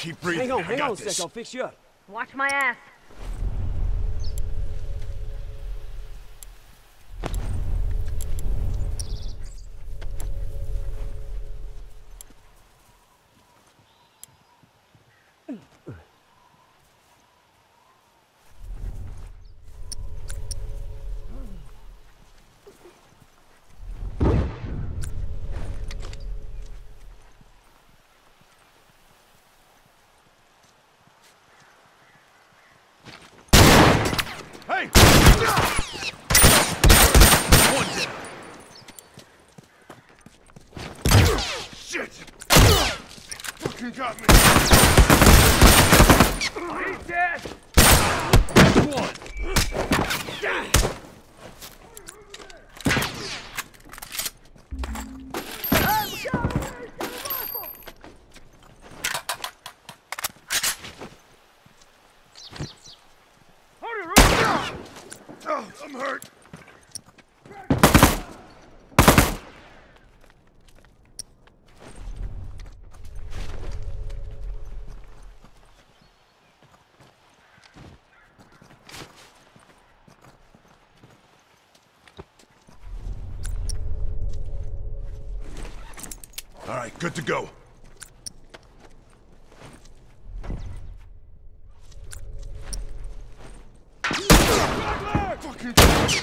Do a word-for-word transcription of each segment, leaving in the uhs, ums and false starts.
Keep breathing. Hang on, I hang got on a this. sec. I'll fix you up. Watch my ass. Hey! One down. Shit! Fucking got me. He's dead! One. Oh, I'm hurt. All right, good to go. Fucking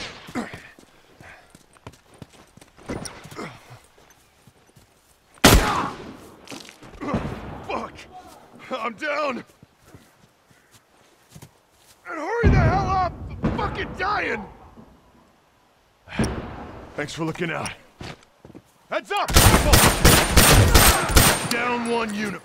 fuck! I'm down! And hurry the hell up! I'm fucking dying! Thanks for looking out. Heads up! Down one unit.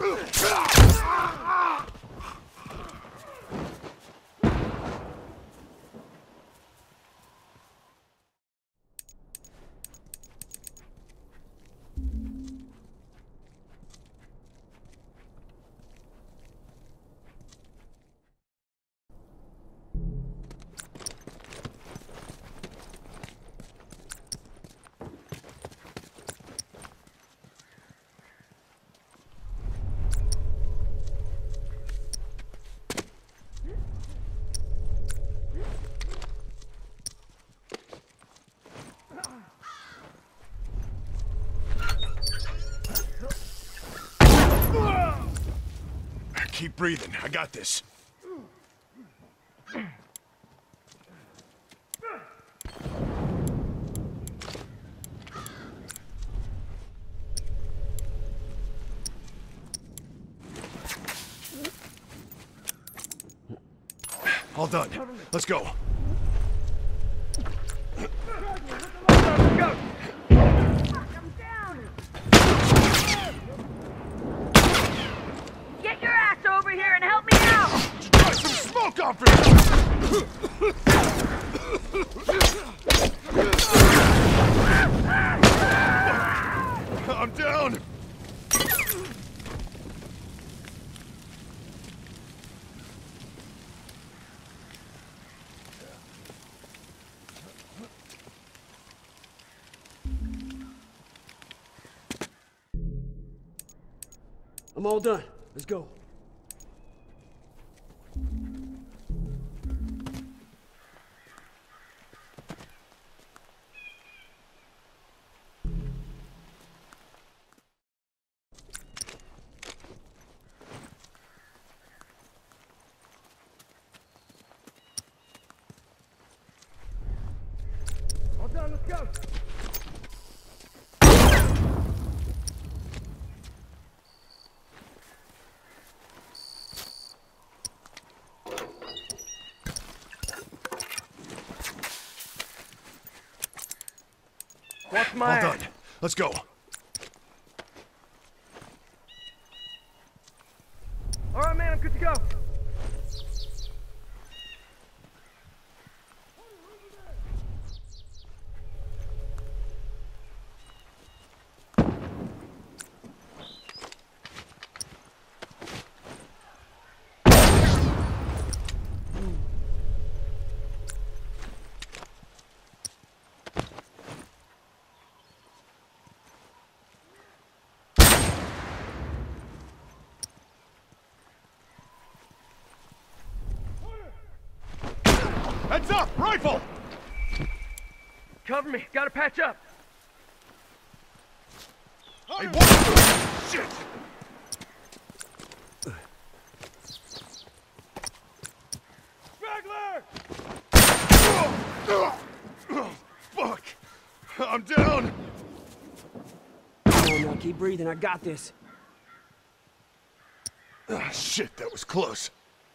Keep breathing. I got this. All done. Let's go. Go! Get your ass over here and help me out! Just try some smoke off it! I'm down! I'm all done. Let's go. All done, let's go. Watch my All ass. done. Let's go. All right, man, I'm good to go. Heads up! Rifle! Cover me. Gotta patch up. Hey, what? Shit! Straggler! Fuck! I'm down! Come on now, keep breathing. I got this. Ah, shit, that was close.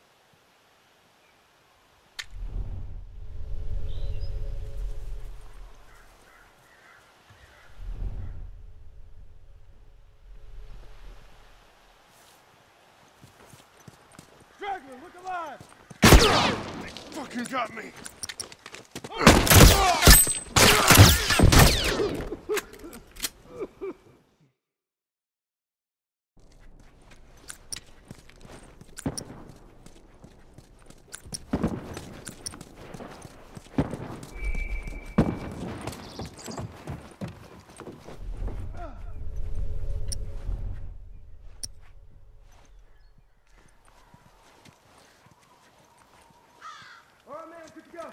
Straggler, look alive! They fucking got me! All right, man, good to go.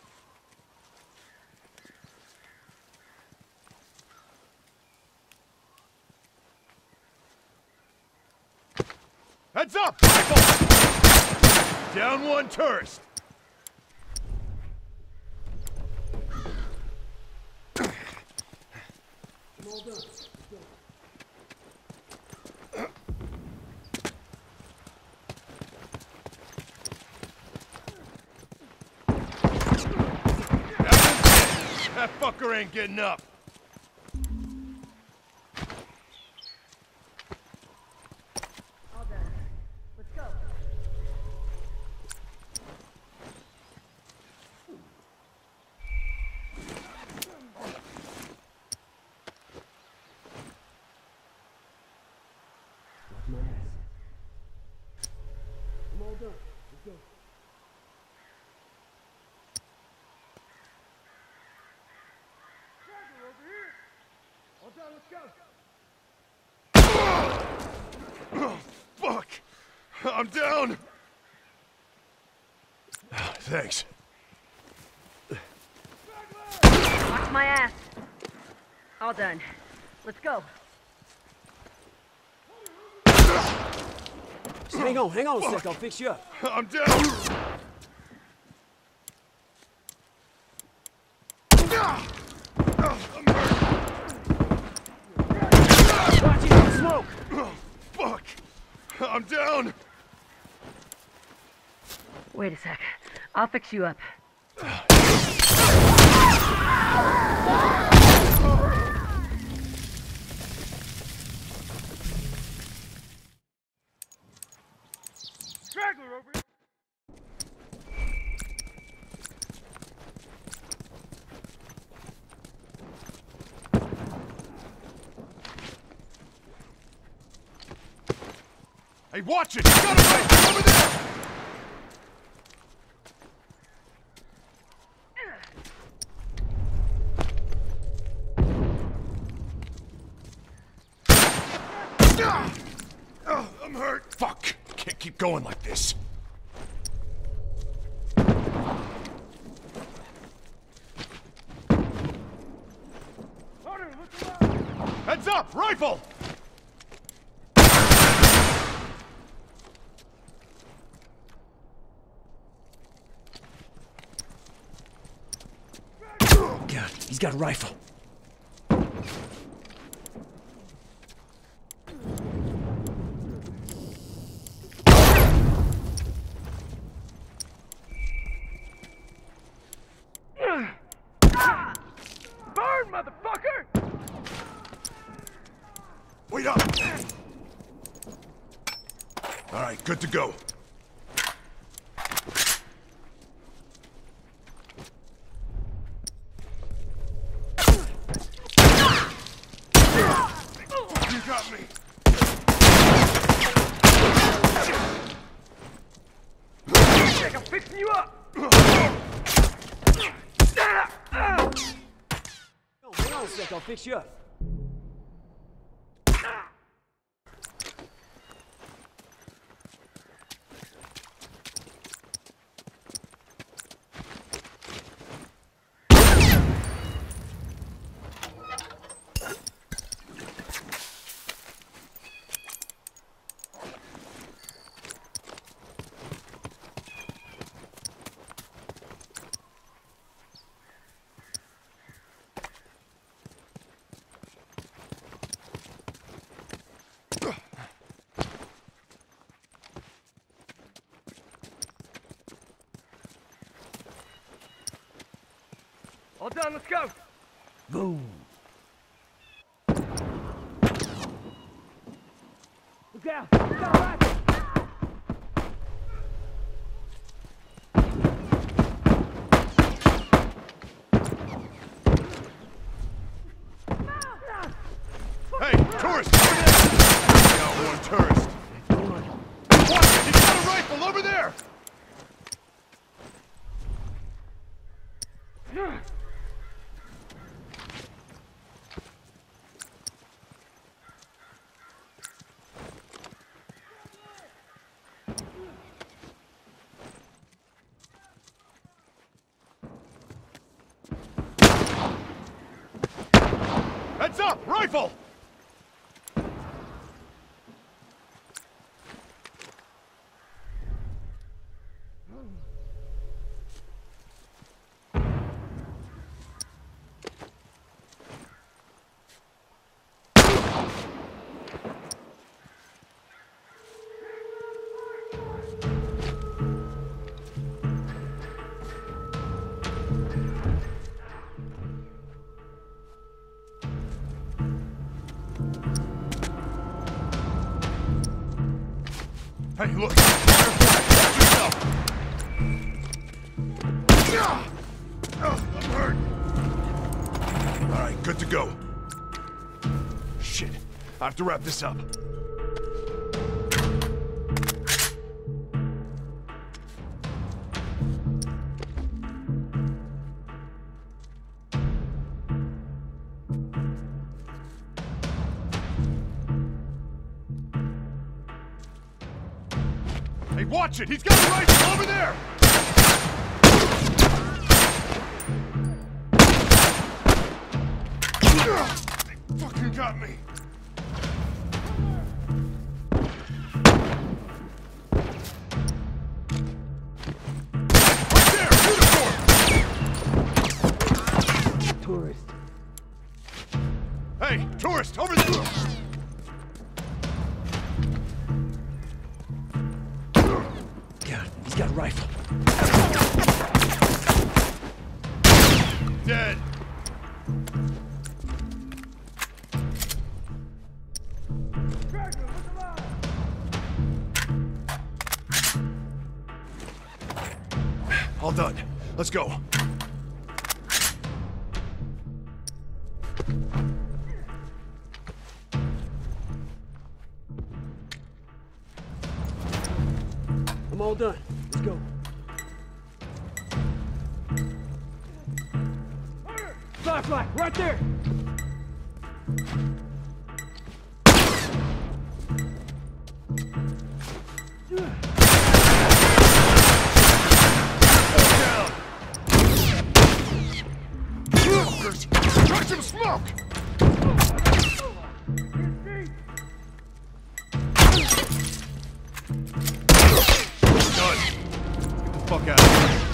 Heads up! Rifle! Down one tourist! I'm all done. Let's go. That fucker ain't getting up! All done. Let's go. That's my ass. I'm all done. Let's go. Straggler over here! All done, let's go! Oh, fuck! I'm down! Thanks. Watch my ass. All done. Let's go. Just hang on, hang on a sec. I'll fix you up. I'm down! Ah! Oh, I'm hurt. Watch it, don't smoke! Oh, fuck! I'm down! Wait a sec. I'll fix you up. Straggler over here! Hey, watch it! You got a rifle over there! Ah! Oh, I'm hurt. Fuck! Can't keep going like this. Hunter, look alive! Heads up! Rifle! God, he's got a rifle. Burn, motherfucker! Wait up! All right, good to go. You got me. I'm fixing you up! Oh, hang on a sec, I'll fix you up. All done, let's go. Boom. Look out! Look out, rifle! Hey, tourist! Got one tourist. Watch it! He's got a rifle over there! Heads up! Rifle! Hey, look! Watch yourself! Oh, I'm hurt! Alright, good to go. Shit, I have to wrap this up. Hey, watch it! He's got a rifle over there! They fucking got me! Right there! Uniform! Tourist. Hey, tourist! Over there! God, he's got a rifle. Dead! All done. Let's go. I'm all done. Let's go. Firefly, right there! Try some smoke! Done. Get the fuck out of here.